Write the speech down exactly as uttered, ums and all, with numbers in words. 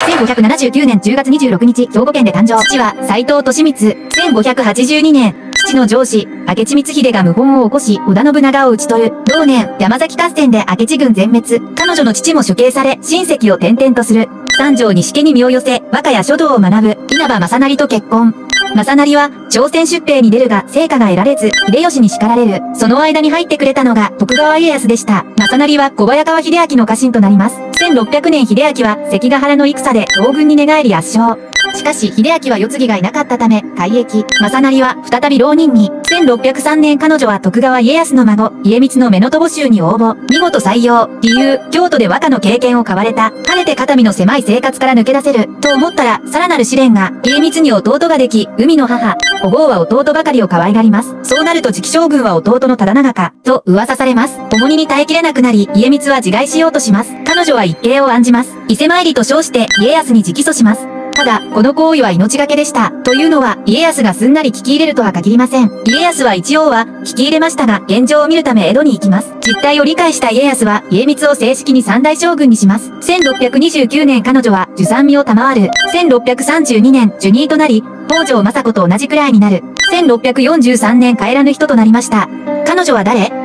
せんごひゃくななじゅうきゅうねんじゅうがつにじゅうろくにち、兵庫県で誕生。父は斎藤利光。せんごひゃくはちじゅうにねん、父の上司、明智光秀が謀反を起こし、織田信長を討ち取る。同年、山崎合戦で明智軍全滅。彼女の父も処刑され、親戚を転々とする。三条錦に身を寄せ、和歌や書道を学ぶ。稲葉正成と結婚。正成は、朝鮮出兵に出るが、成果が得られず、秀吉に叱られる。その間に入ってくれたのが、徳川家康でした。正成は、小早川秀明の家臣となります。せんろっぴゃくねん秀明は、関ヶ原の戦で、東軍に寝返り圧勝。しかし、秀明は世継ぎがいなかったため、退役。正成は、再び浪人に。せんろっぴゃくさんねん彼女は徳川家康の孫、家光の乳母衆に応募。見事採用。理由、京都で和歌の経験を買われた。晴れて肩身の狭い生活から抜け出せる。と思ったら、さらなる試練が。家光に弟ができ、海の母。お坊は弟ばかりを可愛がります。そうなると次期将軍は弟の忠長か、と噂されます。重荷に耐えきれなくなり、家光は自害しようとします。彼女は一計を案じます。伊勢参りと称して、家康に直訴します。ただ、この行為は命がけでした。というのは、家康がすんなり聞き入れるとは限りません。家康は一応は、聞き入れましたが、現状を見るため江戸に行きます。実態を理解した家康は、家光を正式に三代将軍にします。せんろっぴゃくにじゅうきゅうねん彼女は、従三味を賜る。せんろっぴゃくさんじゅうにねん、授任となり、北条政子と同じくらいになる。せんろっぴゃくよんじゅうさんねん帰らぬ人となりました。彼女は誰？